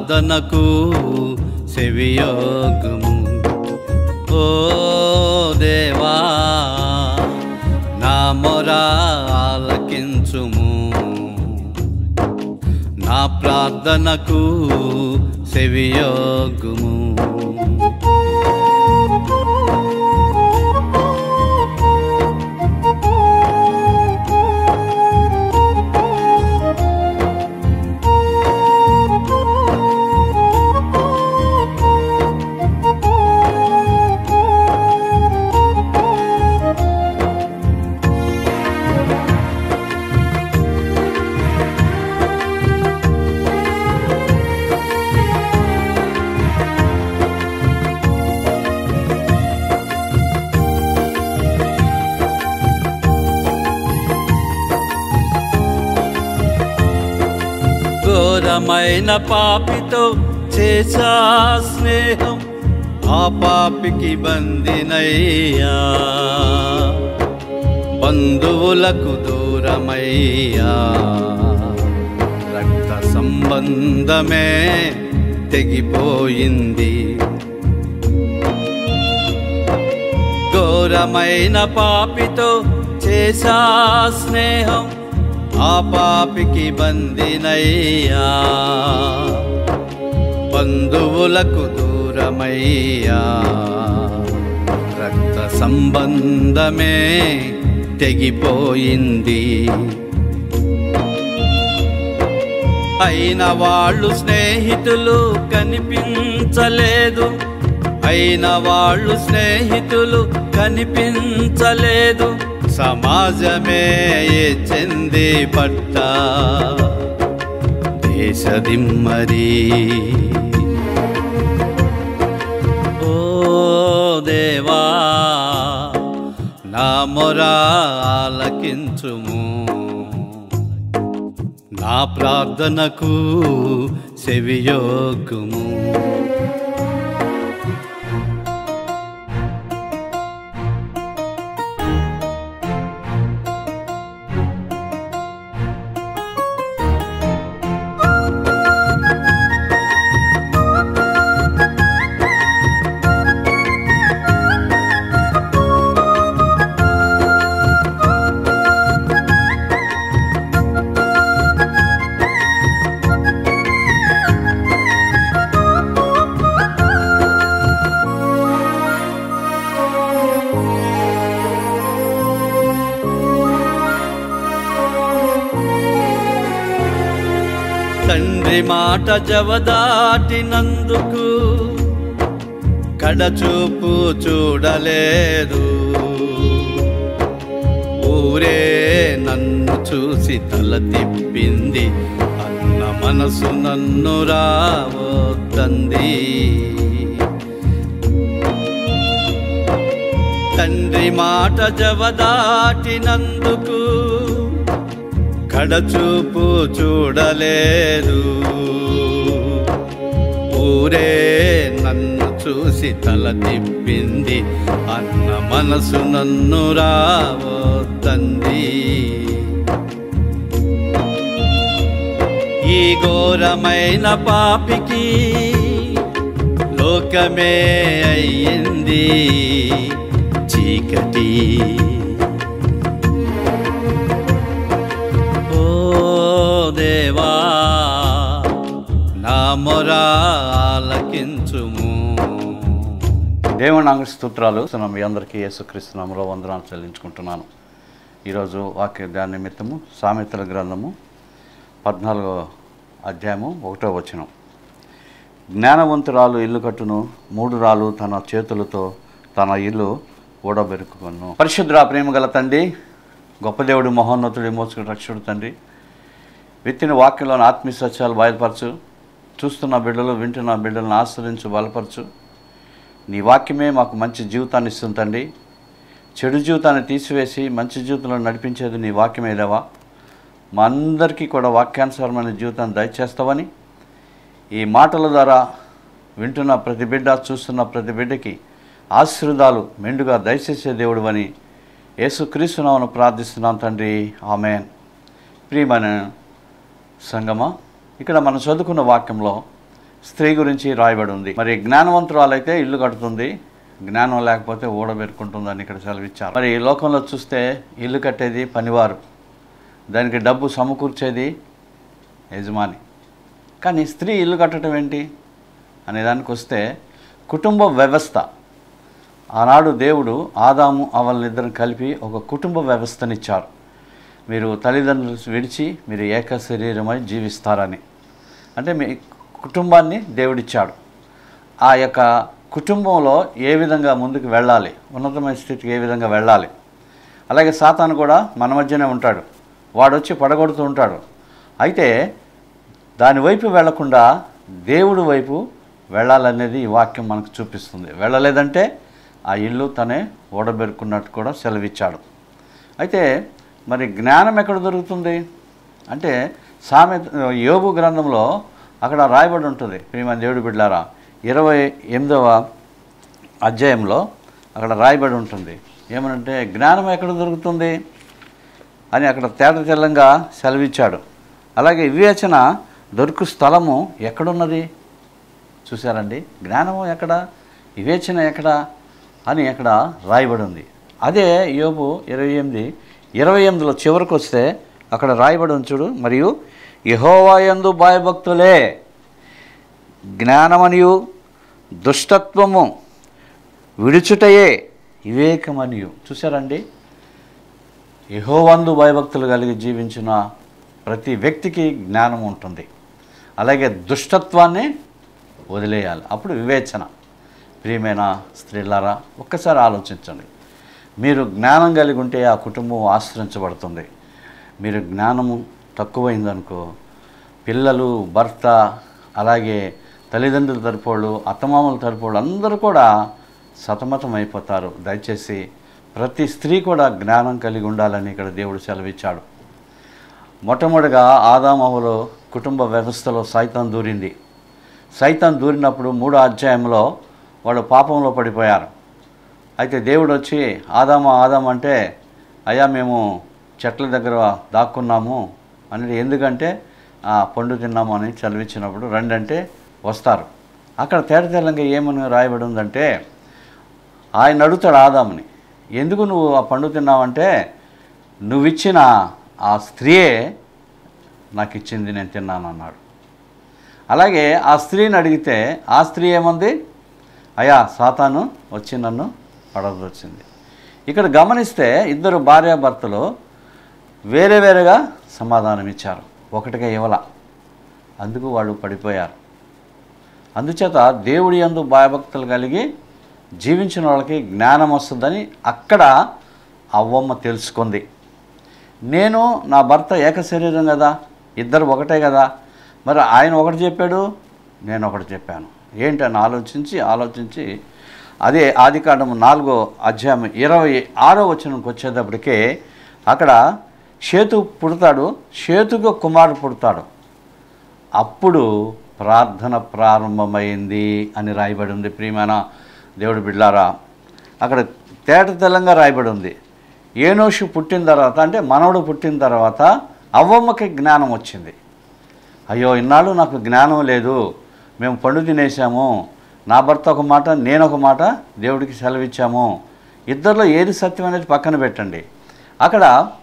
ప్రార్థనకు సెవియోగుము. ఓ దేవా నా మొర ఆలకించుము, నా ప్రార్థనకు సెవియోగుము. ఘోరమైన పాపితో చేసా స్నేహం, ఆ పాపికి బందినయ్యా. బంధువులకు దూరమయ్యా, రక్త సంబంధమే తెగిపోయింది. ఘోరమైన పాపితో చేసా స్నేహం, ఆ పాపికి బందినయ్యా. బంధువులకు దూరమయ్యా, రక్త సంబంధమే తెగిపోయింది. అయిన వాళ్ళు స్నేహితులు కనిపించలేదు, అయిన వాళ్ళు స్నేహితులు కనిపించలేదు. సమాజమే చెంది పట్ట దేశదిమ్మరి. ఓ దేవా నా మొర ఆలకించుము, నా ప్రార్థనకు సెవియోగుము. తండ్రి మాట జవదాటినందుకు కడచూపు చూడలేదు. ఊరే నన్ను చూసి తల తిప్పింది, అన్న మనసు నన్ను రావద్దంది. తండ్రి మాట జవదాటినందుకు కడచూపు చూడలేదు. ఊరే నన్ను చూసి తల తిప్పింది, అన్న మనసు నన్ను రావద్దంది. ఈ ఘోరమైన పాపికి లోకమే అయ్యింది చీకటి. దేవా నా మొర ఆలకించుము. దేవుని నామమునకు స్తోత్రాలు. మీ అందరికీ యేసుక్రీస్తు నామములో వందనాలు చెల్లించుకుంటున్నాను. ఈరోజు వాక్య ధ్యాన నిమిత్తము సామెతల గ్రంథము 14వ అధ్యాయము 1వ వచనం. జ్ఞానవంతురాలు ఇల్లు కట్టును, 3 రాళ్ళు తన చేతులతో తన ఇల్లు ఊడబెరుకుకొను. పరిశుద్ధ ప్రేమగల తండ్రి, గొప్ప దేవుడు, మహోన్నతుడి, మోసుకుని రక్షకుడు తండ్రి, విత్తిన వాక్యంలోని ఆత్మీయ సత్యాలు బయలుపరచు. చూస్తున్న బిడ్డలు, వింటున్న బిడ్డలను ఆశ్రయించు, బలపరచు. నీ వాక్యమే మాకు మంచి జీవితాన్ని ఇస్తుంది తండ్రి. చెడు జీవితాన్ని తీసివేసి మంచి జీవితంలో నడిపించేది నీ వాక్యమే దేవా. మా అందరికీ కూడా వాక్యానుసారమైన జీవితాన్ని దయచేస్తావని, ఈ మాటల ద్వారా వింటున్న ప్రతి బిడ్డ, చూస్తున్న ప్రతి బిడ్డకి ఆశీర్వాదాలు మెండుగా దయచేసే దేవుడు అని యేసుక్రీస్తు నామమున ప్రార్థిస్తున్నాం తండ్రి, ఆమేన్. ప్రియమైన సంగమా, ఇక్కడ మనం చదువుకున్న వాక్యంలో స్త్రీ గురించి రాయబడి ఉంది. మరి జ్ఞానవంతురాలైతే ఇల్లు కడుతుంది, జ్ఞానం లేకపోతే ఊడబెరుకుంటుందని ఇక్కడ సెలవిచ్చారు. మరి ఈ లోకంలో చూస్తే ఇల్లు కట్టేది పనివారు, దానికి డబ్బు సమకూర్చేది యజమాని. కానీ స్త్రీ ఇల్లు కట్టడం ఏంటి అనే దానికి వస్తే కుటుంబ వ్యవస్థ. ఆనాడు దేవుడు ఆదాము అవ్వలనిద్దరిని కలిపి ఒక కుటుంబ వ్యవస్థనిచ్చారు. మీరు తల్లిదండ్రులు విడిచి మీరు ఏక శరీరమై జీవిస్తారని. అంటే మీ కుటుంబాన్ని దేవుడిచ్చాడు. ఆ యొక్క కుటుంబంలో ఏ విధంగా ముందుకు వెళ్ళాలి, ఉన్నతమైన స్థితికి ఏ విధంగా వెళ్ళాలి. అలాగే సాతాను కూడా మన మధ్యనే ఉంటాడు, వాడు వచ్చి పడగొడుతూ ఉంటాడు. అయితే దాని వైపు వెళ్లకుండా దేవుడి వైపు వెళ్ళాలనేది ఈ వాక్యం మనకు చూపిస్తుంది. వెళ్ళలేదంటే ఆ ఇల్లు తనే ఓడబెరుకున్నట్టు కూడా సెలవిచ్చాడు. అయితే మరి జ్ఞానం ఎక్కడ దొరుకుతుంది అంటే యోబు గ్రంథంలో అక్కడ రాయబడి ఉంటుంది. ప్రియమైన దేవుడి బిడ్డలారా, 28వ అధ్యాయంలో అక్కడ రాయబడి ఉంటుంది. ఏమనంటే జ్ఞానం ఎక్కడ దొరుకుతుంది అని అక్కడ తేటతెల్లంగా సెలవిచ్చాడు. అలాగే వివేచన దొరుకు స్థలము ఎక్కడున్నది చూశారండి. జ్ఞానము ఎక్కడ, వివేచన ఎక్కడ అని అక్కడ రాయబడి ఉంది. అదే యోబు 28:28లో చివరికి వస్తే అక్కడ రాయబడి ఉంచుడు. మరియు యెహోవా యందు భయభక్తులే జ్ఞానమనియు దుష్టత్వము విడుచుటయే వివేకమనియు. చూశారండి, యెహోవాందు భయభక్తులు కలిగి జీవించిన ప్రతి వ్యక్తికి జ్ఞానం ఉంటుంది. అలాగే దుష్టత్వాన్ని వదిలేయాలి, అప్పుడు వివేచన. ప్రియమైన స్త్రీలారా, ఒక్కసారి ఆలోచించండి. మీరు జ్ఞానం కలిగి ఉంటే ఆ కుటుంబం ఆశ్రయించబడుతుంది. మీరు జ్ఞానము తక్కువైందనుకో, పిల్లలు, భర్త, అలాగే తల్లిదండ్రుల తరపులు, అత్తమామల తరపులు అందరూ కూడా సతమతం అయిపోతారు. దయచేసి ప్రతి స్త్రీ కూడా జ్ఞానం కలిగి ఉండాలని ఇక్కడ దేవుడు సెలవిచ్చాడు. మొట్టమొదటిగా ఆదామవ్వలో కుటుంబ వ్యవస్థలో సైతాన్ దూరింది. సైతాన్ దూరినప్పుడు 3వ అధ్యాయంలో వాళ్ళు పాపంలో పడిపోయారు. అయితే దేవుడు వచ్చి ఆదాము అంటే, అయ్యా మేము చెట్ల దగ్గర దాక్కున్నాము అనేది, ఎందుకంటే పండు తిన్నాము అని చదివించినప్పుడు రండంటే వస్తారు. అక్కడ తేటతెల్లంగా ఏమని రాయబడి ఉందంటే, ఆయన అడుగుతాడు ఆదాముని, ఎందుకు నువ్వు ఆ పండు తిన్నావంటే, నువ్విచ్చిన ఆ స్త్రీయే నాకు ఇచ్చింది, నేను తిన్నాను అన్నాడు. అలాగే ఆ స్త్రీని అడిగితే ఆ స్త్రీ ఏముంది, అయ్యా సాతాను వచ్చి నన్ను పడదొచ్చింది. ఇక్కడ గమనిస్తే ఇద్దరు భార్యాభర్తలు వేరే వేరేగా సమాధానం ఇచ్చారు, ఒకటిగా ఇవ్వల. అందుకు వాళ్ళు పడిపోయారు. అందుచేత దేవుడి యందు భయభక్తులు కలిగి జీవించిన వాళ్ళకి జ్ఞానం వస్తుందని అక్కడ అవ్వమ్మ తెలుసుకుంది. నేను నా భర్త ఏక శరీరం కదా, ఇద్దరు ఒకటే కదా, మరి ఆయన ఒకటి చెప్పాడు, నేను ఒకటి చెప్పాను ఏంటని ఆలోచించి అదే ఆదికాండం 4వ అధ్యాయం 26వ వచనంకి వచ్చేటప్పటికే అక్కడ షేతు పుడతాడు, షేతుకు కుమారుడు పుడతాడు. అప్పుడు ప్రార్థన ప్రారంభమైంది అని రాయబడి ఉంది. ప్రియమైన దేవుడి బిడ్డలారా, అక్కడ తేటతెల్లంగా రాయబడి ఉంది. ఏనోషు పుట్టిన తర్వాత, అంటే మనవడు పుట్టిన తర్వాత అవ్వమ్మకి జ్ఞానం వచ్చింది. అయ్యో ఇన్నాళ్ళు నాకు జ్ఞానం లేదు, మేము పండు తినేసాము, నా భర్త ఒక మాట నేను ఒక మాట దేవుడికి సెలవిచ్చాము, ఇద్దరిలో ఏది సత్యం అనేది పక్కన పెట్టండి. అక్కడ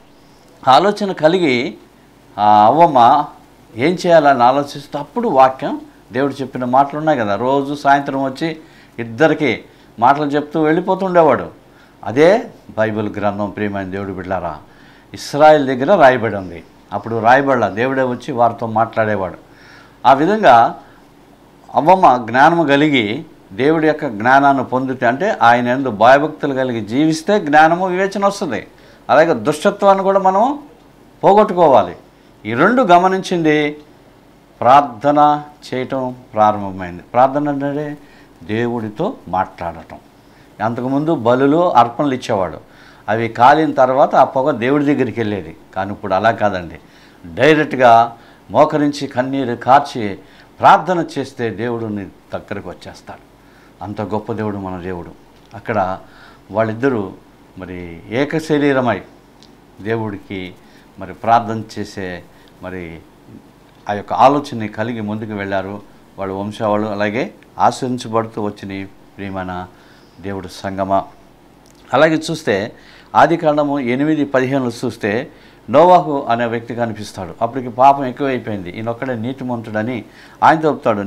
ఆలోచన కలిగి ఆ అవ్వమ్మ ఏం చేయాలని ఆలోచిస్తే అప్పుడు వాక్యం దేవుడు చెప్పిన మాటలు ఉన్నాయి కదా, రోజు సాయంత్రం వచ్చి ఇద్దరికి మాటలు చెప్తూ వెళ్ళిపోతుండేవాడు. అదే బైబిల్ గ్రంథం. ప్రియమైన దేవుడి బిడ్డలారా, ఇశ్రాయేల్ దగ్గర రాయబడి ఉంది. అప్పుడు రాయబడలా, దేవుడే వచ్చి వారితో మాట్లాడేవాడు. ఆ విధంగా అవ్వమ్మ జ్ఞానము కలిగి దేవుడి యొక్క జ్ఞానాన్ని పొందితే, అంటే ఆయన యందు భయభక్తులు కలిగి జీవిస్తే జ్ఞానము వివేచన వస్తుంది. అలాగే దుష్టత్వాన్ని కూడా మనం పోగొట్టుకోవాలి. ఈ రెండు గమనించింది, ప్రార్థన చేయటం ప్రారంభమైంది. ప్రార్థన అంటే దేవుడితో మాట్లాడటం. అంతకుముందు బలులు అర్పణలు ఇచ్చేవాడు, అవి కాలిన తర్వాత ఆ పొగ దేవుడి దగ్గరికి వెళ్ళేది. కానీ ఇప్పుడు అలా కాదండి, డైరెక్ట్గా మోకరించి కన్నీరు కార్చి ప్రార్థన చేస్తే దేవుడిని దగ్గరకు వచ్చేస్తాడు. అంత గొప్ప దేవుడు మన దేవుడు. అక్కడ వాళ్ళిద్దరూ మరి ఏక శరీరమై దేవుడికి మరి ప్రార్థన చేసే మరి ఆ యొక్క ఆలోచనని కలిగి ముందుకు వెళ్ళారు. వాళ్ళ వంశావళు అలాగే ఆశ్రయించబడుతూ వచ్చిన ప్రియమైన దేవుడు సంగమా. అలాగే చూస్తే ఆదికాండము 8:15 చూస్తే నోవాహు అనే వ్యక్తి కనిపిస్తాడు. అప్పటికి పాపం ఎక్కువైపోయింది, ఈయనొక్కడే నీతిమంతుడని ఆయన చెప్తాడు.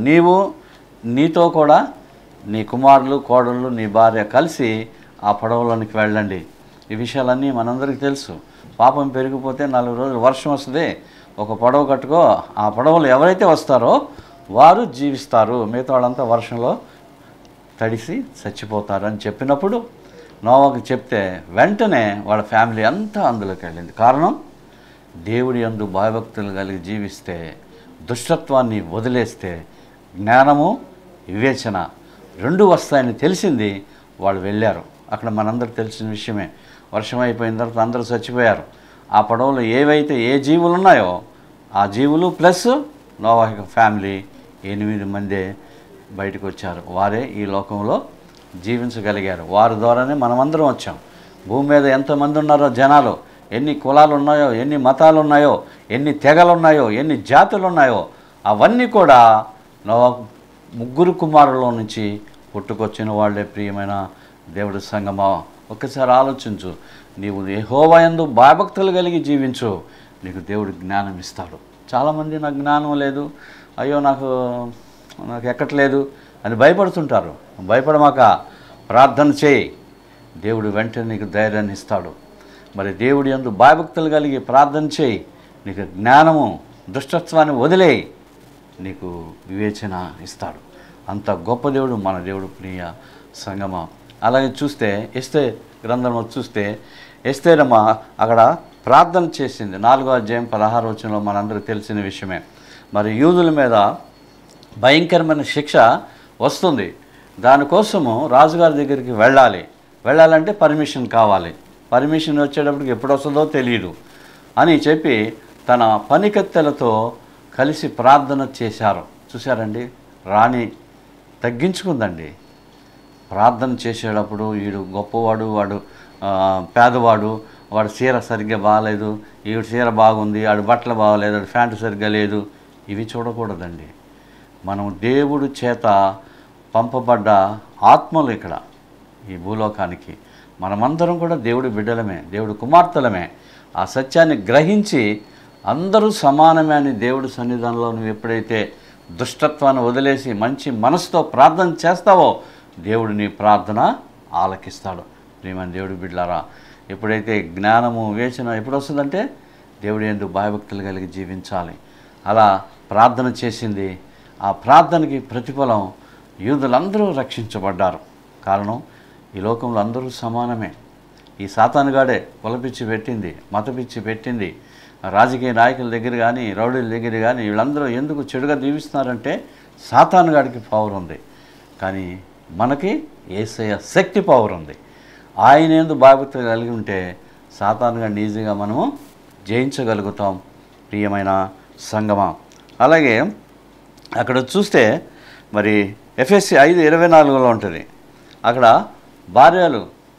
నీతో కూడా నీ కుమారులు కోడళ్ళు నీ భార్య కలిసి ఆ పడవలోనికి వెళ్ళండి. ఈ విషయాలన్నీ మనందరికీ తెలుసు. పాపం పెరిగిపోతే 4 రోజులు వర్షం వస్తుంది, ఒక పడవ కట్టుకో, ఆ పడవలు ఎవరైతే వస్తారో వారు జీవిస్తారు, మిగతా వాళ్ళంతా వర్షంలో తడిసి చచ్చిపోతారు అని చెప్పినప్పుడు నోవాహుకు చెప్తే వెంటనే వాళ్ళ ఫ్యామిలీ అంతా అందులోకి వెళ్ళింది. కారణం, దేవుడి యందు భయభక్తులు కలిగి జీవిస్తే, దుష్టత్వాన్ని వదిలేస్తే జ్ఞానము వివేచన 2 వస్తాయని తెలిసింది. వాళ్ళు వెళ్ళారు. అక్కడ మనందరికి తెలిసిన విషయమే. వర్షం అయిపోయిన తర్వాత అందరూ చచ్చిపోయారు. ఆ పడవలో ఏవైతే ఏ జీవులు ఉన్నాయో ఆ జీవులు ప్లస్ నోవాహు ఫ్యామిలీ 8 మందే బయటకు వచ్చారు. వారే ఈ లోకంలో జీవించగలిగారు. వారి ద్వారానే మనమందరం వచ్చాం. భూమి మీద ఎంతమంది ఉన్నారో జనాలు, ఎన్ని కులాలు ఉన్నాయో, ఎన్ని మతాలు ఉన్నాయో, ఎన్ని తెగలు ఉన్నాయో, ఎన్ని జాతులు ఉన్నాయో అవన్నీ కూడా నోవాహు 3 కుమారుల నుంచి పుట్టుకొచ్చిన వాళ్ళే. ప్రియమైన దేవుడి సంగమా, ఒక్కసారి ఆలోచించు. నీవు యెహోవా యందు భయభక్తులు కలిగి జీవించు, నీకు దేవుడు జ్ఞానం ఇస్తాడు. చాలామంది నాకు జ్ఞానం లేదు, అయ్యో నాకు ఎక్కట్లేదు అని భయపడుతుంటారు. భయపడమాక, ప్రార్థన చేయి, దేవుడు వెంటనే నీకు ధైర్యాన్ని ఇస్తాడు. మరి దేవుడి యందు భయభక్తులు కలిగి ప్రార్థన చేయి, నీకు జ్ఞానము, దుష్టత్వాన్ని వదిలేయి, నీకు వివేచన ఇస్తాడు. అంత గొప్ప దేవుడు మన దేవుడు. ప్రియ సంగమా, అలాగే చూస్తే ఎస్తేరు గ్రంథంలో చూస్తే ఎస్తేరమ్మ అక్కడ ప్రార్థన చేసింది. 4వ అధ్యాయం 16వ వచనంలో మనందరికీ తెలిసిన విషయమే. మరి యూదుల మీద భయంకరమైన శిక్ష వస్తుంది. దానికోసము రాజుగారి దగ్గరికి వెళ్ళాలంటే పర్మిషన్ కావాలి. పర్మిషన్ వచ్చేటప్పటికి ఎప్పుడు వస్తుందో తెలియదు అని చెప్పి తన పనికత్తెలతో కలిసి ప్రార్థన చేశారు. చూశారండి, రాణి తగ్గించుకుందండి. ప్రార్థన చేసేటప్పుడు వీడు గొప్పవాడు, వాడు పేదవాడు, వాడు చీర సరిగ్గా బాగాలేదు, ఈవిడ చీర బాగుంది, వాడు బట్టలు బాగలేదు, వాడు ప్యాంటు సరిగ్గా లేదు, ఇవి చూడకూడదండి. మనం దేవుడి చేత పంపబడ్డ ఆత్మలు ఇక్కడ ఈ భూలోకానికి. మనమందరం కూడా దేవుడి బిడ్డలమే, దేవుడి కుమార్తెలమే. ఆ సత్యాన్ని గ్రహించి అందరూ సమానమే అని దేవుడి సన్నిధానంలో నువ్వు ఎప్పుడైతే దుష్టత్వాన్ని వదిలేసి మంచి మనసుతో ప్రార్థన చేస్తావో దేవుడు నీ ప్రార్థన ఆలకిస్తాడు. ప్రియమైన దేవుడి బిడ్డలారా, ఎప్పుడైతే జ్ఞానము వివేచన ఎప్పుడు వస్తుందంటే దేవుడి యందు భయభక్తులు కలిగి జీవించాలి. అలా ప్రార్థన చేసింది. ఆ ప్రార్థనకి ప్రతిఫలం యూదులందరూ రక్షించబడ్డారు. కారణం, ఈ లోకంలో అందరూ సమానమే. ఈ సాతానుగాడే కులపిచ్చి పెట్టింది, మతపిచ్చి పెట్టింది. రాజకీయ నాయకుల దగ్గర కానీ, రౌడీల దగ్గర కానీ వీళ్ళందరూ ఎందుకు చెడుగా దీవిస్తున్నారంటే సాతానుగాడికి పవర్ ఉంది. కానీ మనకి యేసయ్య శక్తి పవర్ ఉంది. ఆయన యందు భయభక్తులు కలిగి ఉంటే సాతానుగాడిని ఈజీగా మనము జయించగలుగుతాం. ప్రియమైన సంగమా, అలాగే అక్కడ చూస్తే మరి ఎఫెసీ 5:24 ఉంటుంది. అక్కడ భార్యలు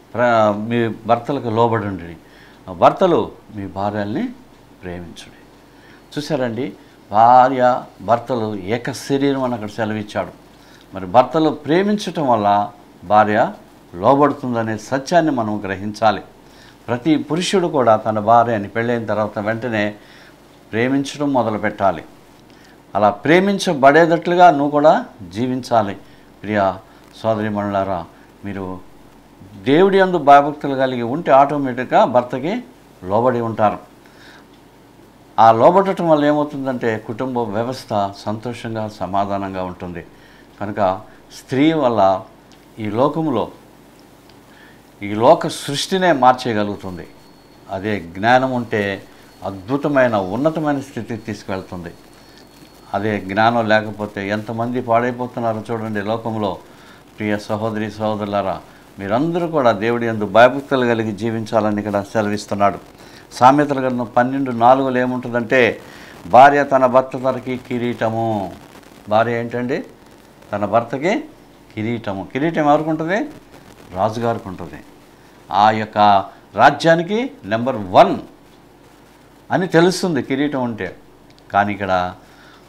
మీ భర్తలకు లోబడి, భర్తలు మీ భార్యల్ని ప్రేమించుడి. చూసారండి, భార్య భర్తలు ఏక శరీరం అని అక్కడ సెలవిచ్చాడు. మరి భర్తలు ప్రేమించటం వల్ల భార్య లోబడుతుందనే సత్యాన్ని మనం గ్రహించాలి. ప్రతి పురుషుడు కూడా తన భార్యని పెళ్ళైన తర్వాత వెంటనే ప్రేమించడం మొదలు పెట్టాలి. అలా ప్రేమించబడేటట్లుగా నువ్వు కూడా జీవించాలి. ప్రియ సోదరీమణులారా, మీరు దేవుడి యందు భయభక్తులు కలిగి ఉంటే ఆటోమేటిక్గా భర్తకి లోబడి ఉంటారు. ఆ లోబడటం వల్ల ఏమవుతుందంటే కుటుంబ వ్యవస్థ సంతోషంగా సమాధానంగా ఉంటుంది. కనుక స్త్రీ వల్ల ఈ లోకంలో ఈ లోక సృష్టినే మార్చేయగలుగుతుంది. అదే జ్ఞానం ఉంటే అద్భుతమైన ఉన్నతమైన స్థితికి తీసుకెళ్తుంది. అదే జ్ఞానం లేకపోతే ఎంతమంది పాడైపోతున్నారో చూడండి లోకంలో. ప్రియ సహోదరి సహోదరులారా, మీరందరూ కూడా దేవుడి యందు భయభక్తులు కలిగి జీవించాలని ఇక్కడ సెలవిస్తున్నాడు. సామెతల గ్రంథం 12:4 ఏముంటుందంటే, భార్య తన భర్త తనకి కిరీటము. భార్య ఏంటండి? తన భర్తకి కిరీటము. కిరీటం ఎవరికి ఉంటుంది? రాజుగారికి ఉంటుంది. ఆ యొక్క రాజ్యానికి నెంబర్ 1 అని తెలుస్తుంది కిరీటం ఉంటే. కానీ ఇక్కడ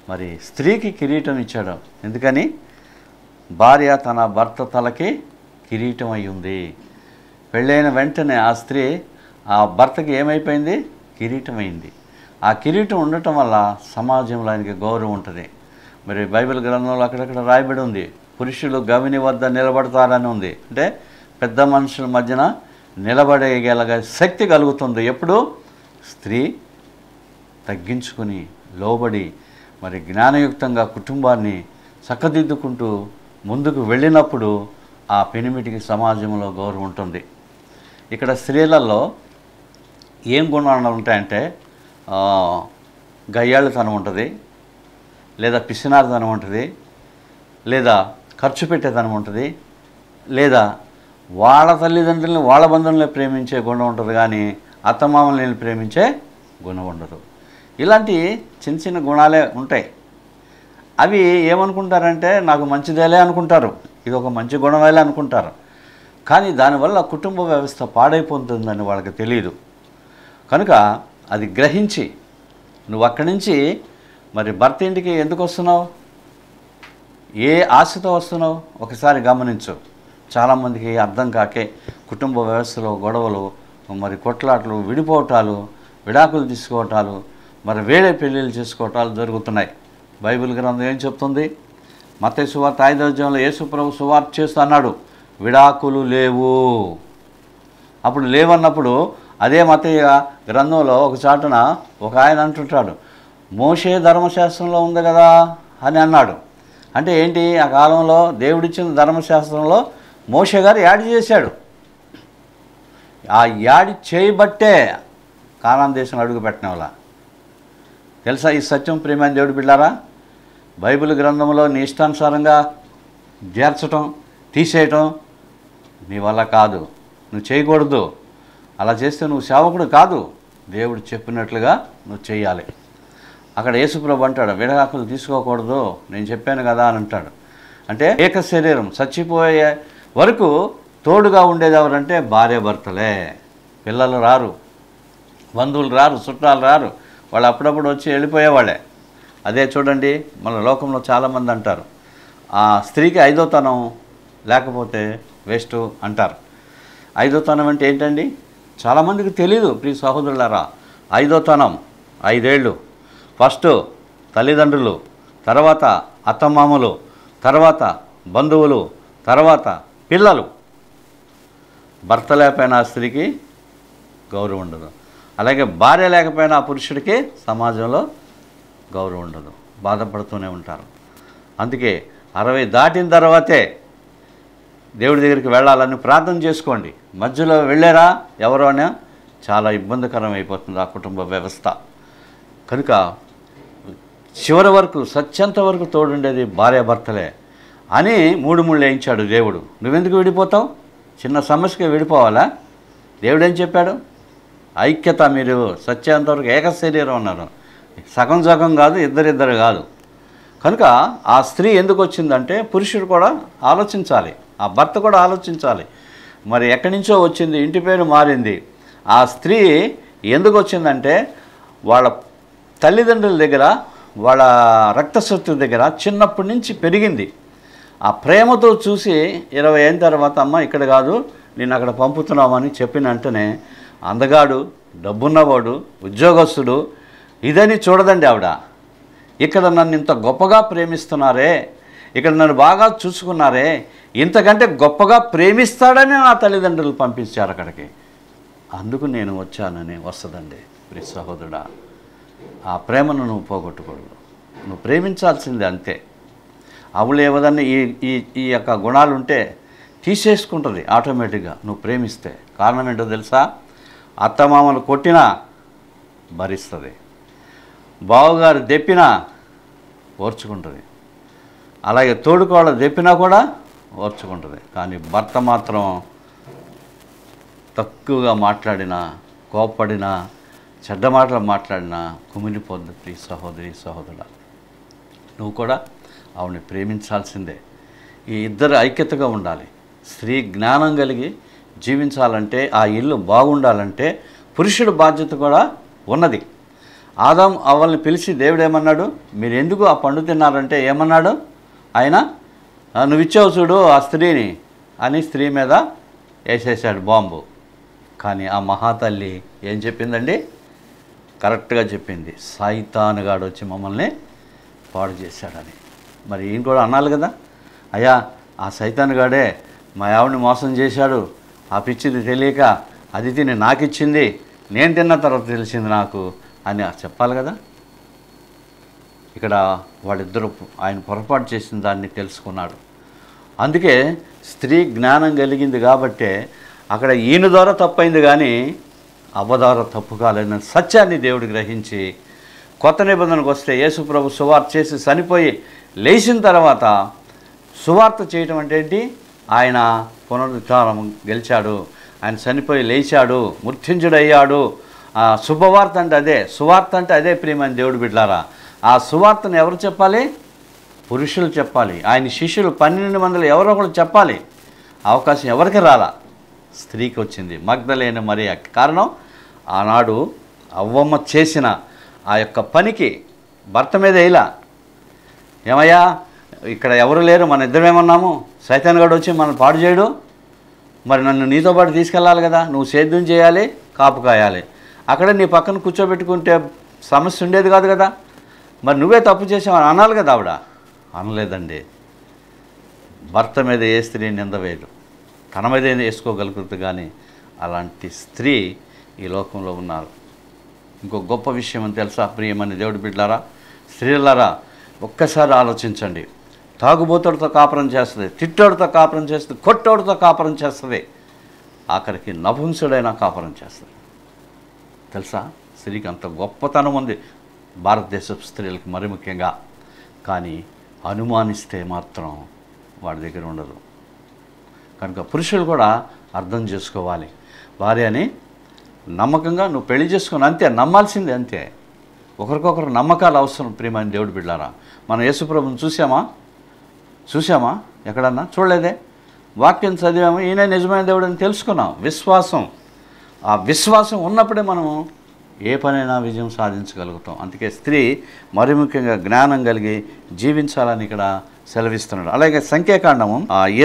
మరి స్త్రీకి కిరీటం ఇచ్చాడు. ఎందుకని? భార్య తన భర్త తలకి కిరీటం అయి ఉంది. పెళ్ళైన వెంటనే ఆ స్త్రీ ఆ భర్తకి ఏమైపోయింది? కిరీటం అయింది. ఆ కిరీటం ఉండటం వల్ల సమాజంలో ఆయనకి గౌరవం ఉంటుంది. మరి బైబిల్ గ్రంథంలో అక్కడక్కడ రాయబడి ఉంది, పురుషులు గవిని వద్ద నిలబడతారని ఉంది. అంటే పెద్ద మనుషుల మధ్యన నిలబడేగల శక్తి కలుగుతుంది ఎప్పుడు? స్త్రీ తగ్గించుకుని లోబడి మరి జ్ఞానయుక్తంగా కుటుంబాన్ని చక్కదిద్దుకుంటూ ముందుకు వెళ్ళినప్పుడు ఆ పెనిమిటికి సమాజంలో గౌరవం ఉంటుంది. ఇక్కడ స్త్రీలలో ఏం గుణాలు ఉంటాయంటే గయ్యాళ్ళతనం ఉంటుంది, లేదా పిసినారితనం ఉంటుంది, లేదా ఖర్చు పెట్టేతనం ఉంటుంది, లేదా వాళ్ళ తల్లిదండ్రులను వాళ్ళ బంధువులను ప్రేమించే గుణం ఉంటుంది, కానీ అత్తమామల్ని ప్రేమించే గుణం ఉండదు. ఇలాంటి చిన్న చిన్న గుణాలే ఉంటాయి. అవి ఏమనుకుంటారంటే నాకు మంచిదేలే అనుకుంటారు, ఇది ఒక మంచి గుణమేలే అనుకుంటారు. కానీ దానివల్ల కుటుంబ వ్యవస్థ పాడైపోతుందని వాళ్ళకి తెలియదు. కనుక అది గ్రహించి నువ్వు అక్కడి నుంచి మరి భర్త ఇంటికి ఎందుకు వస్తున్నావు, ఏ ఆశతో వస్తున్నావు ఒకసారి గమనించు. చాలామందికి అర్థం కాకే కుటుంబ వ్యవస్థలో గొడవలు, మరి కొట్లాటలు, విడిపోవటాలు, విడాకులు తీసుకోవటాలు, మరి వేరే పెళ్ళిళ్ళు చేసుకోవటాలు జరుగుతున్నాయి. బైబిల్ గ్రంథం ఏం చెప్తుంది? మత్తయి సువార్త 5వ అధ్యాయంలో యేసు ప్రభు సువార్త చేస్తూ అన్నాడు, విడాకులు లేవు. అప్పుడు లేవన్నప్పుడు అదే మత్తయి గ్రంథంలో ఒక చాటున ఒక ఆయన అంటుంటాడు, మోషే ధర్మశాస్త్రంలో ఉంది కదా అని అన్నాడు. అంటే ఏంటి? ఆ కాలంలో దేవుడిచ్చిన ధర్మశాస్త్రంలో మోషే గారు యాడ్ చేశాడు. ఆ యాడ్ చేయబట్టే కానాన్ దేశం అడుగు పెట్టిన వాళ్ళ తెలుసా ఈ సత్యం? ప్రియమైన దేవుడు బిడ్డారా, బైబిల్ గ్రంథంలో నీ ఇష్టానుసారంగా చేర్చటం, తీసేయటం నీ వల్ల కాదు, నువ్వు చేయకూడదు. అలా చేస్తే నువ్వు సేవకుడు కాదు. దేవుడు చెప్పినట్లుగా నువ్వు చేయాలి. అక్కడ యేసుప్రభు అంటాడు, విడాకులు తీసుకోకూడదు, నేను చెప్పాను కదా అని అంటాడు. అంటే ఏక శరీరం చచ్చిపోయే వరకు తోడుగా ఉండేది ఎవరంటే భార్య భర్తలే. పిల్లలు రారు, బంధువులు రారు, చుట్టాలు రారు, వాళ్ళు అప్పుడప్పుడు వచ్చి వెళ్ళిపోయేవాళ్ళే. అదే చూడండి, మన లోకంలో చాలామంది అంటారు ఆ స్త్రీకి ఐదోతనం లేకపోతే వేస్ట్ అంటారు. ఐదోతనం అంటే ఏంటండి? చాలామందికి తెలీదు ప్రియ సహోదరులారా. ఐదోతనం 5 ఏళ్ళు. ఫస్ట్ తల్లిదండ్రులు, తర్వాత అత్తమామలు, తర్వాత బంధువులు, తర్వాత పిల్లలు. భర్త లేకపోయినా ఆ స్త్రీకి గౌరవం ఉండదు. అలాగే భార్య లేకపోయినా ఆ పురుషుడికి సమాజంలో గౌరవం ఉండదు, బాధపడుతూనే ఉంటారు. అందుకే 60 దాటిన తర్వాతే దేవుడి దగ్గరికి వెళ్ళాలని ప్రార్థన చేసుకోండి. మధ్యలో వెళ్ళారా ఎవరోనే చాలా ఇబ్బందికరం అయిపోతుంది ఆ కుటుంబ వ్యవస్థ. కనుక చివరి వరకు సత్యంత వరకు తోడుండేది భార్యాభర్తలే అని 3 ముళ్ళు వేయించాడు దేవుడు. నువ్వెందుకు విడిపోతావు? చిన్న సమస్యకి విడిపోవాలా? దేవుడు ఏం చెప్పాడు? ఐక్యత, మీరు సత్యంతవరకు ఏక శరీరం అన్నారు. సగం సగం కాదు, ఇద్దరిద్దరు కాదు. కనుక ఆ స్త్రీ ఎందుకు వచ్చిందంటే పురుషుడు కూడా ఆలోచించాలి, ఆ భర్త కూడా ఆలోచించాలి. మరి ఎక్కడి నుంచో వచ్చింది, ఇంటి పేరు మారింది. ఆ స్త్రీ ఎందుకు వచ్చిందంటే వాళ్ళ తల్లిదండ్రుల దగ్గర, వాళ్ళ రక్తశత్రు దగ్గర చిన్నప్పటి నుంచి పెరిగింది. ఆ ప్రేమతో చూసి 20 ఏళ్ళ తర్వాత అమ్మ ఇక్కడ కాదు నేను అక్కడ పంపుతున్నామని చెప్పిన వెంటనే అందగాడు, డబ్బున్నవాడు, ఉద్యోగస్తుడు ఇదని చూడదండి ఆవిడ. ఇక్కడ నన్ను ఇంత గొప్పగా ప్రేమిస్తున్నారే, ఇక్కడ నన్ను బాగా చూసుకున్నారే, ఇంతకంటే గొప్పగా ప్రేమిస్తాడని నా తల్లిదండ్రులు పంపించారు అక్కడికి, అందుకు నేను వచ్చానని వస్తుందండి. ప్రియ సహోదరుడా, ఆ ప్రేమను నువ్వు పోగొట్టకూడదు, నువ్వు ప్రేమించాల్సిందే అంతే. అవులు ఏవదన్నా ఈ యొక్క గుణాలు ఉంటే తీసేసుకుంటుంది ఆటోమేటిక్గా నువ్వు ప్రేమిస్తే. కారణం ఏంటో తెలుసా? అత్తమామలు కొట్టినా భరిస్తుంది, బావగారు దెప్పినా ఓర్చుకుంటుంది, అలాగే తోడుకోళ్ళ దెప్పినా కూడా ఓర్చుకుంటుంది. కానీ భర్త మాత్రం తక్కువగా మాట్లాడినా, కోప్పడినా, చెడ్డ మాటలు మాట్లాడినా కుమిలిపోద్ది. ప్రియ సహోదరి సహోదరుడా, నువ్వు కూడా ఆవిడని ప్రేమించాల్సిందే. ఈ ఇద్దరు ఐక్యతగా ఉండాలి. స్త్రీ జ్ఞానం కలిగి జీవించాలంటే, ఆ ఇల్లు బాగుండాలంటే పురుషుడి బాధ్యత కూడా ఉన్నది. ఆదాం అవ్వల్ని పిలిచి దేవుడు ఏమన్నాడు? మీరు ఎందుకు ఆ పండు తిన్నారంటే ఏమన్నాడు ఆయన? నువ్వు ఇచ్చావు చూడు ఆ స్త్రీని అని స్త్రీ మీద వేసేసాడు బాంబు. కానీ ఆ మహాతల్లి ఏం చెప్పిందండి? కరెక్ట్గా చెప్పింది, సైతానుగాడు వచ్చి మమ్మల్ని పాడు చేశాడని. మరి ఈయన కూడా అనాలి కదా, అయ్యా ఆ సైతానుగాడే మా ఆవిడని మోసం చేశాడు, ఆ పిచ్చిది తెలియక అది తిని నాకు ఇచ్చింది, నేను తిన్న తర్వాత తెలిసింది నాకు అని చెప్పాలి కదా. ఇక్కడ వాళ్ళిద్దరూ ఆయన పొరపాటు చేసిన దాన్ని తెలుసుకున్నాడు. అందుకే స్త్రీ జ్ఞానం కలిగింది కాబట్టే అక్కడ ఈయన ద్వారా తప్పైంది, కానీ అవ్వ ద్వారా తప్పు కాలేదన్న సత్యాన్ని దేవుడు గ్రహించి కొత్త నిబంధనకు వస్తే యేసు ప్రభు సువార్త చేసి చనిపోయి లేచిన తర్వాత సువార్త చేయటం అంటే ఏంటి? ఆయన పునరుద్ధానం గెలిచాడు, ఆయన చనిపోయి లేచాడు, మృత్యుంజుడయ్యాడు. శుభవార్త అంటే అదే, సువార్త అంటే అదే ప్రియమైన దేవుడు బిడ్డలారా. ఆ సువార్తను ఎవరు చెప్పాలి? పురుషులు చెప్పాలి. ఆయన శిష్యులు 12 మందిలో ఎవరో ఒకరు చెప్పాలి. అవకాశం ఎవరికి రాలా? స్త్రీకి వచ్చింది, మగ్దలేని మరియ. కారణం ఆనాడు అవ్వమ్మ చేసిన ఆ యొక్క పనికి భర్త మీద వేయలా. ఏమయ్యా ఇక్కడ ఎవరు లేరు, మన ఇద్దరమేమన్నాము, సైతాన్గాడు వచ్చి మనం పాడు చేయడు, మరి నన్ను నీతో పాటు తీసుకెళ్ళాలి కదా, నువ్వు సేద్యం చేయాలి, కాపు కాయాలి, అక్కడ నీ పక్కన కూర్చోబెట్టుకుంటే సమస్య ఉండేది కాదు కదా, మరి నువ్వే తప్పు చేసావని అనాలి కదా. ఆవిడ అనలేదండి. భర్త మీద ఏ స్త్రీ నింద వేయదు, తన మీద వేసుకోగలుగుతుంది. కానీ అలాంటి స్త్రీ ఈ లోకంలో ఉన్నారు. ఇంకో గొప్ప విషయం అని తెలుసా ప్రియమని దేవుడి బిడ్డలారా, స్త్రీలారా, ఒక్కసారి ఆలోచించండి. తాగుబోతుడితో కాపురం చేస్తుంది, తిట్టోడితో కాపురం చేస్తుంది, కొట్టోడితో కాపురం చేస్తుంది, ఆఖరికి నపుంసుడైనా కాపురం చేస్తుంది. తెలుసా స్త్రీకి అంత గొప్పతనం ఉంది భారతదేశ స్త్రీలకు మరి ముఖ్యంగా. కానీ అనుమానిస్తే మాత్రం వాడి దగ్గర ఉండదు. కనుక పురుషులు కూడా అర్థం చేసుకోవాలి. భార్యని నమ్మకంగా నువ్వు పెళ్లి చేసుకుని అంతే, నమ్మాల్సిందే అంతే. ఒకరికొకరు నమ్మకాలు అవసరం ప్రియమైన దేవుడి బిడ్డలారా. మనం యేసుప్రభుని చూసామా ఎక్కడన్నా? చూడలేదే. వాక్యం చదివాము, ఈయన నిజమైన దేవుడు అని తెలుసుకున్నాం. విశ్వాసం, ఆ విశ్వాసం ఉన్నప్పుడే మనము ఏ పనైనా విజయం సాధించగలుగుతాం. అందుకే స్త్రీ మరి ముఖ్యంగా జ్ఞానం కలిగి జీవించాలని ఇక్కడ సెలవిస్తున్నాడు. అలాగే సంఖ్యాకాండము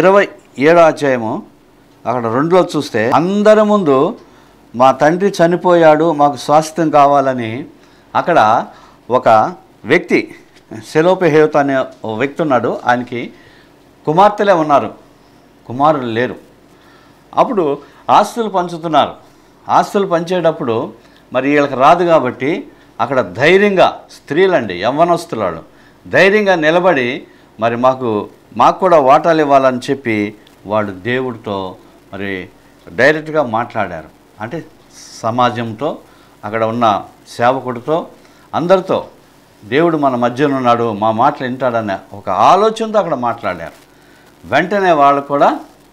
27వ అధ్యాయము అక్కడ 2లో చూస్తే, అందరి ముందు మా తండ్రి చనిపోయాడు, మాకు స్వాస్థ్యం కావాలని అక్కడ ఒక వ్యక్తి సెలోపెహేత్ అనే ఒక వ్యక్తి ఉన్నాడు. ఆయనకి కుమార్తెలే ఉన్నారు, కుమారులు లేరు. అప్పుడు ఆస్తులు పంచుతున్నారు. ఆస్తులు పంచేటప్పుడు మరి వీళ్ళకి రాదు కాబట్టి అక్కడ ధైర్యంగా స్త్రీలండి, యవ్వనస్తులాడు ధైర్యంగా నిలబడి మరి మాకు కూడా వాటాలు ఇవ్వాలని చెప్పి వాడు దేవుడితో మరి డైరెక్ట్గా మాట్లాడారు. అంటే సమాజంతో, అక్కడ ఉన్న సేవకుడితో, అందరితో దేవుడు మన మధ్యలో ఉన్నాడు, మా మాటలు వింటాడనే ఒక ఆలోచనతో అక్కడ మాట్లాడారు. వెంటనే వాళ్ళు కూడా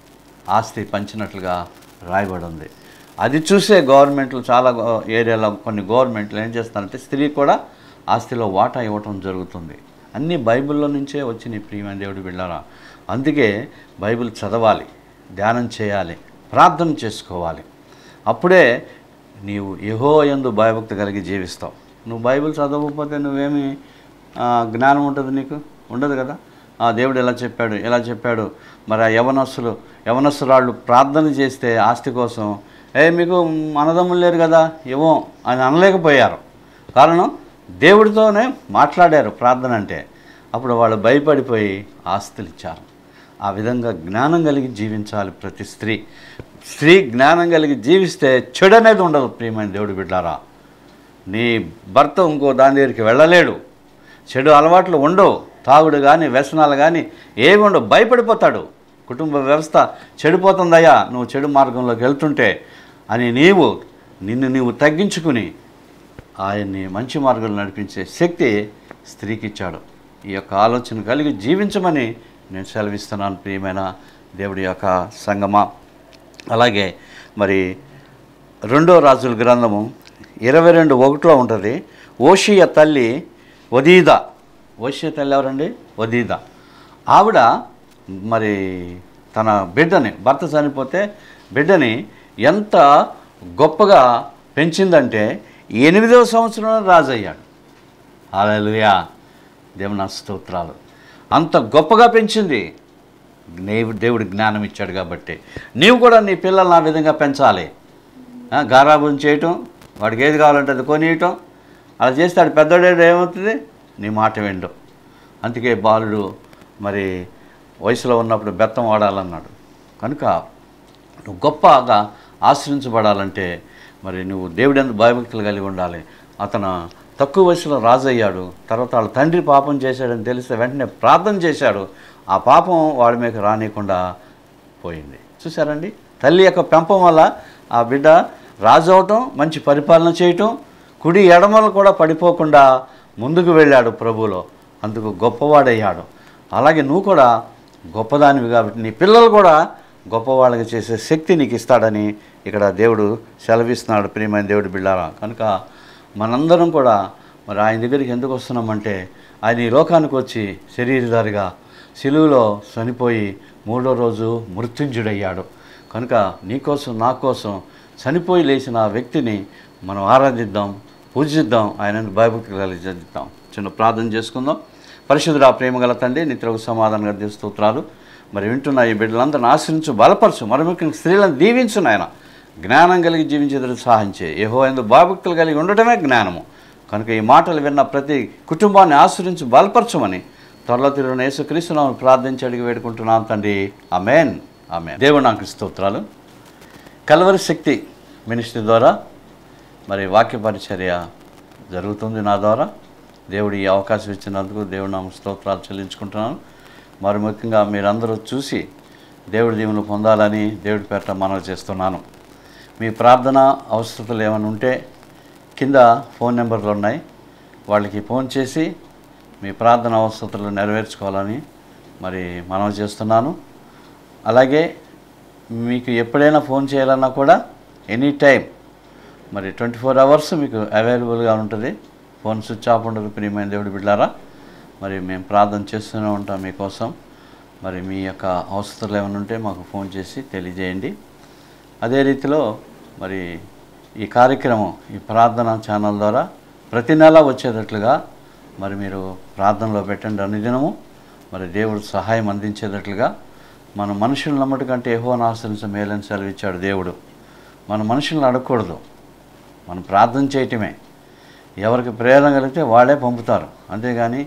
ఆస్తి పంచినట్లుగా రాయబడి ఉంది. అది చూసే గవర్నమెంట్లు చాలా ఏరియాలో కొన్ని గవర్నమెంట్లు ఏం చేస్తారంటే స్త్రీ కూడా ఆస్తిలో వాటా ఇవ్వటం జరుగుతుంది. అన్నీ బైబిల్లో నుంచే వచ్చినాయి ప్రియమైన దేవుడు బిడ్డలారా. అందుకే బైబిల్ చదవాలి, ధ్యానం చేయాలి, ప్రార్థన చేసుకోవాలి. అప్పుడే నీవు యెహోవా యందు భయభక్తి కలిగి జీవిస్తావు. నువ్వు బైబిల్ చదవకపోతే నువ్వేమి జ్ఞానం ఉంటుంది? నీకు ఉండదు కదా. దేవుడు ఎలా చెప్పాడు మరి ఆ యవనస్తురాళ్ళు ప్రార్థన చేస్తే ఆస్తి కోసం, మీకు అన్నదమ్ములు లేరు కదా ఏమో అని అనలేకపోయారు. కారణం దేవుడితోనే మాట్లాడారు ప్రార్థన అంటే. అప్పుడు వాళ్ళు భయపడిపోయి ఆస్తులు ఇచ్చారు. ఆ విధంగా జ్ఞానం కలిగి జీవించాలి ప్రతి స్త్రీ జ్ఞానం కలిగి జీవిస్తే చెడు అనేది ఉండదు ప్రియమైన దేవుడి బిడ్డలారా. నీ భర్త ఇంకో దాని దగ్గరికి వెళ్ళలేడు, చెడు అలవాట్లు ఉండవు, తాగుడు కానీ వ్యసనాలు కానీ ఏమి ఉండవు, భయపడిపోతాడు. కుటుంబ వ్యవస్థ చెడిపోతుందయ్యా నువ్వు చెడు మార్గంలోకి వెళ్తుంటే అని నిన్ను నీవు తగ్గించుకుని ఆయన్ని మంచి మార్గంలో నడిపించే శక్తి స్త్రీకి ఇచ్చాడు. ఈ యొక్క ఆలోచన కలిగి జీవించమని నేను సెలవిస్తున్నాను ప్రియమైన దేవుడి యొక్క సంగమా. అలాగే మరి 2వ రాజుల గ్రంథము 22:1 ఉంటుంది. ఓషియ తల్లి వదీదా. ఓషియ తల్లి ఎవరండి? వదీదా. ఆవిడ మరి తన బిడ్డని, భర్త చనిపోతే బిడ్డని ఎంత గొప్పగా పెంచిందంటే 8వ సంవత్సరంలో రాజు అయ్యాడు. హల్లెలూయా, దేవుని స్తోత్రాలు. అంత గొప్పగా పెంచింది దేవుడు జ్ఞానం ఇచ్చాడు కాబట్టి నీవు కూడా నీ పిల్లల్ని ఆ విధంగా పెంచాలి. గారాబం చేయటం, వాడికి ఏది కావాలంటే అది కొనియటం, అలా చేస్తే వాడు పెద్దోడే ఏమవుతుంది, నీ మాట వినడు. అందుకే బాలుడు మరి వయసులో ఉన్నప్పుడు బెత్తం వాడాలన్నాడు. కనుక నువ్వు గొప్పగా ఆశ్రయించబడాలంటే మరి నువ్వు దేవుడందు భయభక్తులు కలిగి ఉండాలి. అతను తక్కువ వయసులో రాజు అయ్యాడు. తర్వాత వాళ్ళ తండ్రి పాపం చేశాడని తెలిస్తే వెంటనే ప్రార్థన చేశాడు. ఆ పాపం వాడి మీద రానియకుండా పోయింది. చూసారండి, తల్లి యొక్క పెంపం వల్ల ఆ బిడ్డ రాజు అవటం, మంచి పరిపాలన చేయటం, కుడి ఎడమలు కూడా పడిపోకుండా ముందుకు వెళ్ళాడు ప్రభువులో. అందుకు గొప్పవాడయ్యాడు. అలాగే నువ్వు కూడా గొప్పదానివి కాబట్టి నీ పిల్లలు కూడా గొప్పవాళ్ళకి చేసే శక్తి నీకు ఇస్తాడని ఇక్కడ దేవుడు సెలవిస్తున్నాడు. ప్రియమైన దేవుడు బిడ్డారా, కనుక మనందరం కూడా మరి ఆయన దగ్గరికి ఎందుకు వస్తున్నామంటే ఆయన ఈ లోకానికి వచ్చి శరీరధారిగా సిలువలో చనిపోయి 3వ రోజు మృత్యుంజుడయ్యాడు. కనుక నీకోసం నా కోసం చనిపోయి లేచిన ఆ వ్యక్తిని మనం ఆరాధిద్దాం, పూజిద్దాం, ఆయనను భయభక్తి కలిగి చదిద్దాం. చిన్న ప్రార్థన చేసుకుందాం. పరిశుద్ధుడా, ప్రేమగల తండ్రి, నిత్యకు సమాధానంగా దేవుని స్తోత్రాలు. మరి వింటున్న ఈ బిడ్డలందరిని ఆశ్రయించు, బలపరచు, మరి ముఖ్యంగా స్త్రీలను దీవించు నాయన. జ్ఞానం కలిగి జీవించేందుకు సహాయం చేయి. యెహోవా యందు భయభక్తులు కలిగి ఉండటమే జ్ఞానము. కనుక ఈ మాటలు విన్న ప్రతి కుటుంబాన్ని ఆశ్రయించి బలపరచమని త్వరలో తిరిగిన యేసుక్రీస్తు నామమున ప్రార్థించి అడిగి వేడుకుంటున్నాను తండ్రి. ఆమేన్, ఆమేన్. దేవుడు నాకు స్తోత్రాలు. కల్వరి శక్తి మినిస్ట్రీ ద్వారా మరి వాక్య పరిచర్య జరుగుతుంది నా ద్వారా. దేవుడు ఈ అవకాశం ఇచ్చినందుకు దేవుడు నాకు స్తోత్రాలు చెల్లించుకుంటున్నాను. మరి ముఖ్యంగా మీరందరూ చూసి దేవుడి దీవెనలు పొందాలని దేవుడి పేరిట మనవి చేస్తున్నాను. మీ ప్రార్థన అవసరతలు ఏమైనా ఉంటే కింద ఫోన్ నెంబర్లు ఉన్నాయి, వాళ్ళకి ఫోన్ చేసి మీ ప్రార్థన అవసరతలు నెరవేర్చుకోవాలని మరి మనవి చేస్తున్నాను. అలాగే మీకు ఎప్పుడైనా ఫోన్ చేయాలన్నా కూడా ఎనీ టైం మరి 24 అవర్స్ మీకు అవైలబుల్గా ఉంటుంది. ఫోన్ స్విచ్ ఆఫ్ ఉండదు. ప్రియమైన దేవుడి బిడ్డారా, మరి మేము ప్రార్థన చేస్తూనే ఉంటాం మీకోసం. మరి మీ యొక్క అవసరాలు ఏమైనా ఉంటే మాకు ఫోన్ చేసి తెలియజేయండి. అదే రీతిలో మరి ఈ కార్యక్రమం ఈ ప్రార్థన ఛానల్ ద్వారా ప్రతి నెల వచ్చేటట్లుగా మరి మీరు ప్రార్థనలో పెట్టండి. అనుదినము మరి దేవుడు సహాయం అందించేటట్లుగా. మన మనుషులను నమ్మటి కంటే యెహోవాను ఆశ్రయించ మేలని సెలవిచ్చాడు దేవుడు. మన మనుషులను అడగకూడదు, మనం ప్రార్థన చేయటమే. ఎవరికి ప్రేరణ కలిగితే వాళ్ళే పంపుతారు, అంతేగాని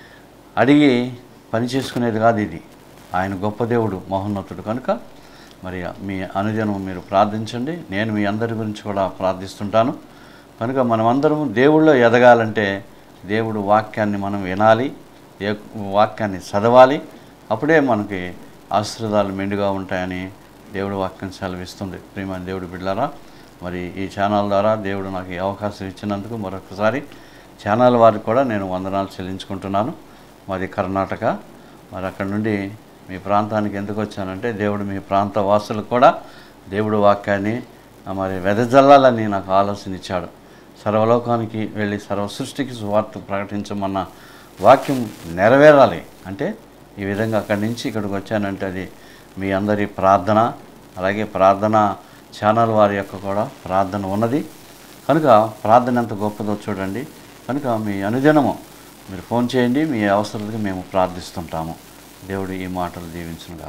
అడిగి పని చేసుకునేది కాదు ఇది. ఆయన గొప్ప దేవుడు, మహోన్నతుడు. కనుక మరి మీ అనుదినం మీరు ప్రార్థించండి. నేను మీ అందరి గురించి కూడా ప్రార్థిస్తుంటాను. కనుక మనమందరము దేవుళ్ళో ఎదగాలంటే దేవుడు వాక్యాన్ని మనం వినాలి, వాక్యాన్ని చదవాలి. అప్పుడే మనకి ఆశీర్వాదాలు మెండుగా ఉంటాయని దేవుడు వాక్యం సెలవిస్తుంది. ప్రియమైన దేవుడు బిడ్డలారా, మరి ఈ ఛానల్ ద్వారా దేవుడు నాకు ఈ అవకాశం ఇచ్చినందుకు మరొకసారి ఛానల్ వారికి కూడా నేను వందనాలు చెల్లించుకుంటున్నాను. మాది కర్ణాటక. మరి అక్కడ నుండి మీ ప్రాంతానికి ఎందుకు వచ్చానంటే దేవుడు మీ ప్రాంత వాసులకు కూడా దేవుడు వాక్యాన్ని మరి వెదజల్లాలని నాకు ఆలోచన ఇచ్చాడు. సర్వలోకానికి వెళ్ళి సర్వ సృష్టికి సువార్త ప్రకటించమన్న వాక్యం నెరవేరాలి అంటే ఈ విధంగా అక్కడి నుంచి ఇక్కడికి వచ్చానంటే అది మీ అందరి ప్రార్థన, అలాగే ప్రార్థన ఛానల్ వారి యొక్క కూడా ప్రార్థన ఉన్నది. కనుక ప్రార్థన ఎంత గొప్పదో చూడండి. కనుక మీ అనుదినము మీరు ఫోన్ చేయండి, మీ అవసరాలకు మేము ప్రార్థిస్తుంటాము. దేవుడు ఈ మాటలు దీవించునుగా.